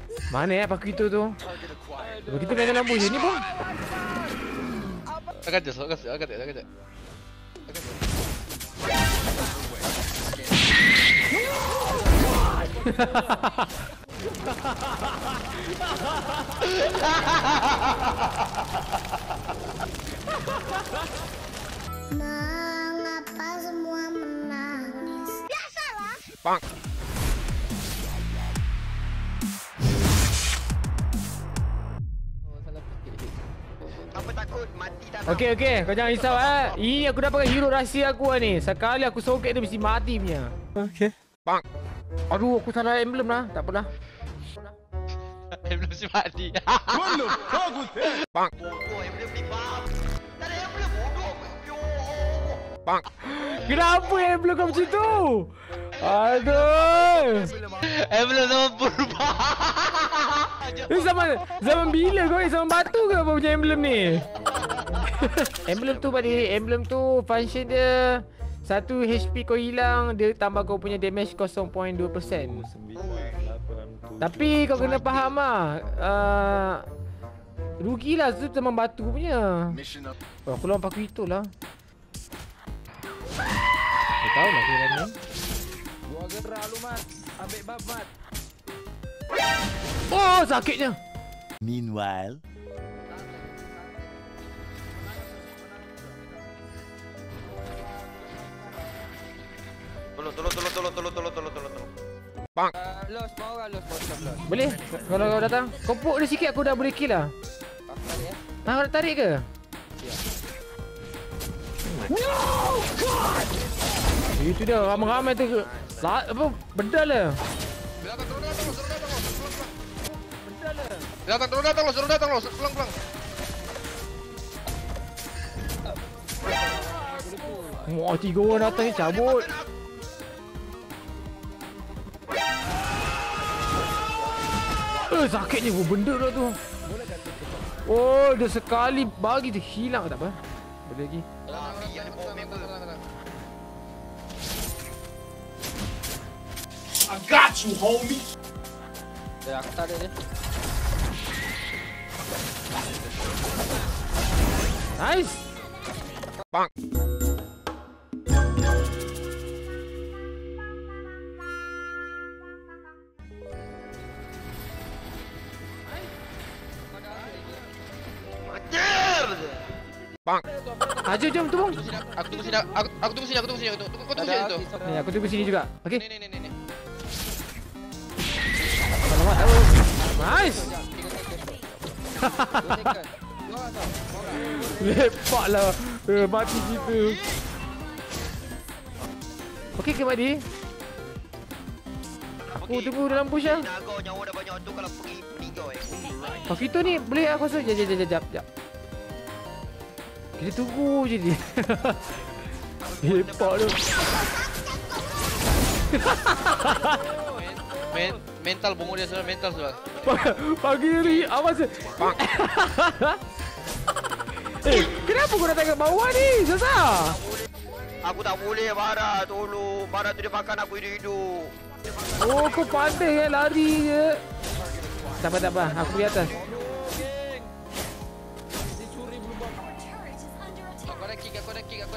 Mana ya pakai itu tu? Kita main lampu je ni pun. Agak je. Mengapa semua menangis? Biasalah. Bang. Apa takut mati tak? Okey, kau jangan risau Ini aku dapatkan hero rahsia aku ni. Sekali aku sokek dia mesti mati punya. Okey. Bang. Aduh, aku salah emblem lah. Tak apalah. Belum si mati. Bang. Oh, emblem ni bang. Tak ada emblem bodoh. Bang. Kenapa emblem kau macam tu? Aduh. Belum sama purba. Ini zaman bila kau ni? Zaman batu ke apa punya emblem ni? Emblem tu buddy. Emblem tu function dia 1 HP kau hilang, dia tambah kau punya damage 0.2%. Tapi kau kena faham lah, rugilah tu zaman batu punya. Oh, aku lawan pakai itu lah. Kau tahu lah kira ni. Gua gerak lu Mat. Ambil bab Mat. Oh, sakitnya. Meanwhile, Tolong. Bang. Los, mau orang los. Boleh? Kalau kau datang, kau puk dia sikit aku dah boleh kill lah. Kau nak tarik ke? No God! Itu dia ramai-ramai tu. Apa bedal lah. Suruh datang lo. Pulang. Wah, 3 orang datang ni cabut. Sakitnya pun benda dah tu. Oh, dia sekali bagi tu hilang tak apa. Boleh lagi. I got you, homie. Ya, aku tak ada dia. Nice. Bang. Bang. Jom tu bang. Aku tunggu sini. Aku tunggu sini. Kau tunggu sini tu. Ni aku tunggu sini juga. Okey. Ni. Selamat tahu. Nice. Lepak lah. Mati kita. Okey ke Madi? Aku tunggu dalam bush lah. Naga nyawa dah banyak tu kalau pergi joy. Pakai tu ni boleh aku rasa. Jap. Kita tunggu je dia. Lepak tu. Mental bongok dia sebab mental sebab. Pagi ni awas. Bang. Kenapa kau datang kat bawah ni? Sasa. Aku tak boleh Bara, tolong. Bara tu dia makan aku hidup-hidup. Oh, kau pandai lari je. Tak apa. Aku di atas. Aku ada kick.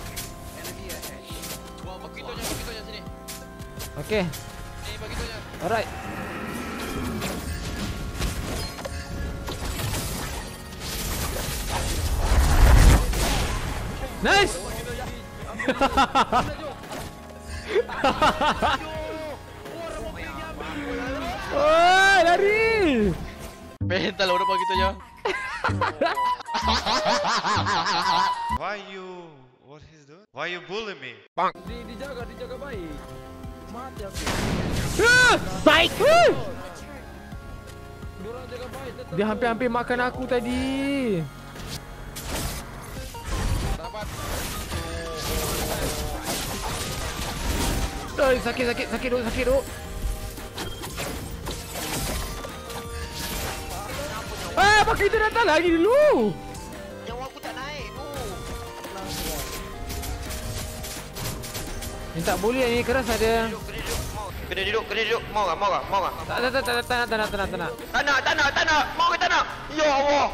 Wah, begitu je sini. Okey. Ni begitu je. Alright. Nice. Oh, lari. Mental udah begitu je. What he's doing? Why you bully me? Bang. Dijaga baik. Mati aku. Baik. Diorang jaga baik tetap. Dia hampir aku aku tadi. Dapat. Sakit duk. Pakai itu datang lagi dulu. Nyawa aku tak naik tu. Ni tak boleh ni keras ada. Gerak. Kena duduk. Mau tak? Tak nak. Tak nak. Mau ke tak nak? Ya Allah.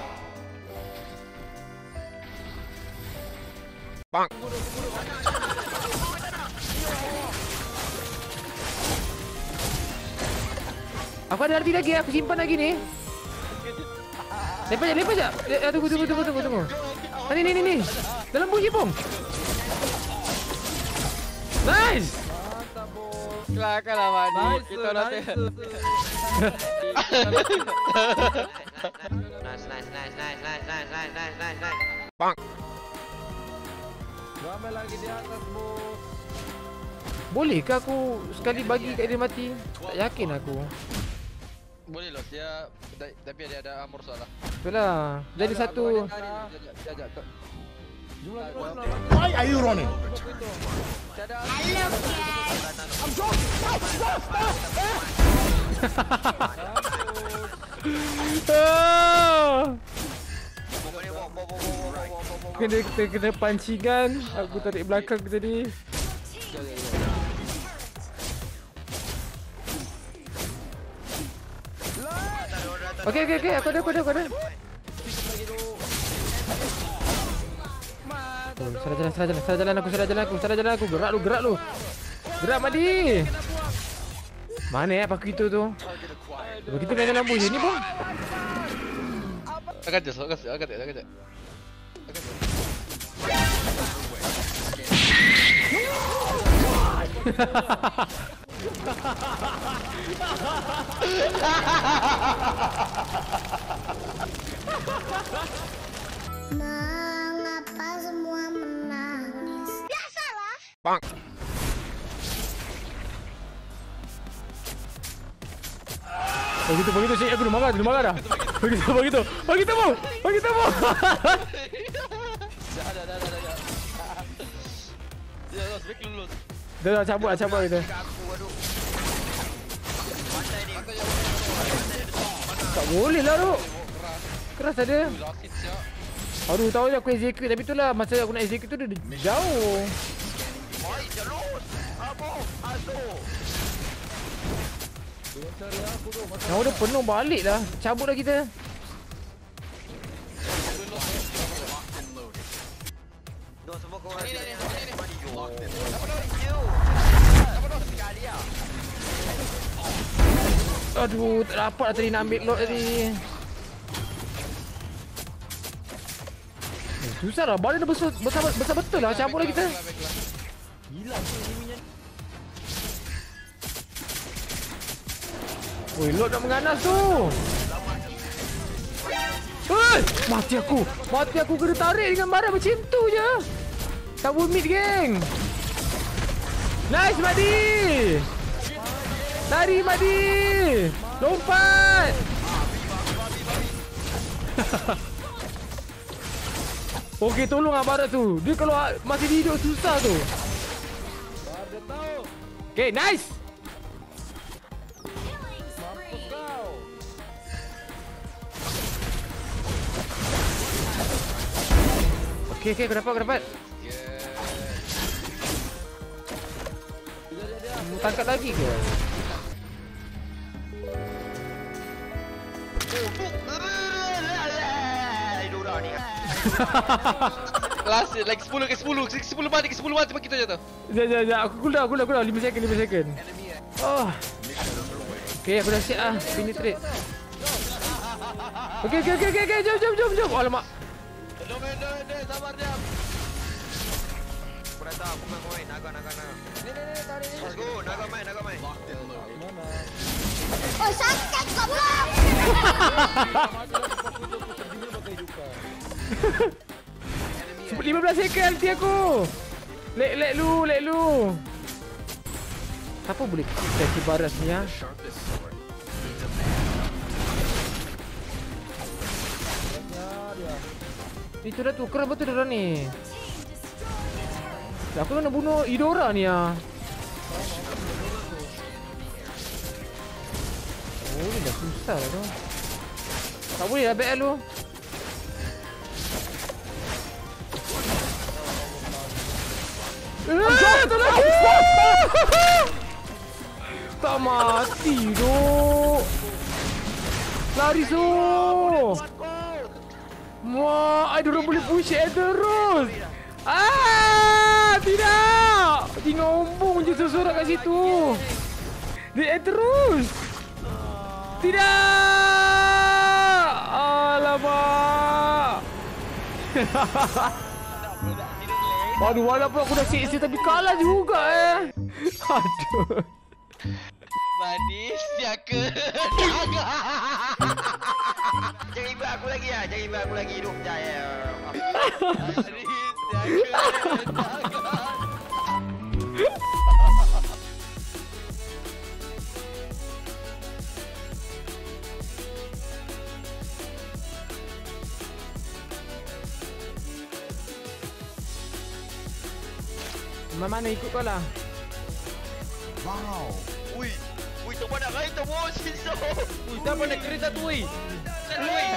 Bang. Aku ada arti lagi, aku simpan lagi ni. Lepas je. Tunggu. Ni. Dalam bunyi pun. Nice. Kelakar lah Mani. Nice, Kita nanti. Nice. Bang. Ramai lagi di atas bos. Bolehkah aku sekali bagi kat dia mati? Tak yakin aku. Boleh loh, dia tapi dia ada armor soal lah. Itulah. Jadi satu. Jajak. Jumlah Why are you running? Kena pancingan. Aku tarik belakang tadi. Okey, aku ada. Salah jalan aku. Gerak lu. Gerak Madi. Mana Pak Kito tu? Begitu main lampu sini pun. Agak je. Mengapa semua menangis? Biasalah. Bang. Begitu sih aku dah marah dah. Begitu. Bagi tamu. Ya, spek lulus. Dah cabut kita. Tak boleh lah tu. Keras ada. Rocket siap. Aduh, tahu je aku execute tapi itulah masa aku nak execute tu dia jauh. Yang udah penuh balik lah. Cabut lah kita. No, semua kau orang. Aduh, tak dapat lah tadi nak ambil load tadi. Susah lah, badan dah besar betul lah. Cabut lah kita. Oi, load nak menganas tu. Mati aku kena tarik dengan barang macam tu je. Double mid geng. Nice Madi. Lari Madi. Lompat. Okey, tolong Barat tu. Dia kalau masih hidup susah tu. Okay, nice. Okay, aku dapat. Tangkap lagi ke? Last like 10 mati bagi kita je tu. Sekejap. Aku cool down 5 second. Oh. Okay, aku dah siap lah. Penetrate. Okay. Jom. Alamak. Sabar dia. Aku dah tahu, aku main naga. Let's go, naga main. Oh, sakit goblok. 15 second nanti aku. Let lu. Siapa boleh kasih baras ni ya? Itu dah tu, keren betul dia ni. Aku nak bunuh Idora ni ya. Oh, ni dah susah lah tu. Tak boleh lah back lu. Tolong aku! Tak mati duk. Lari so. Wah, ada orang boleh push air terus. Tidak. Tinggal ombong je seseorang kat situ. Dia air terus. Tidak. Alamak. Aduh, walaupun aku dah siksa tapi kalah juga Aduh. Manis siaka. Jangan ibu aku lagi lah. Jangan ibu aku lagi hidup. Manis siaka. Mana ikut kau lah. Wow. Ui, tak pandang air tu bos. Ui, tak mana kereta tu, ui. Ui.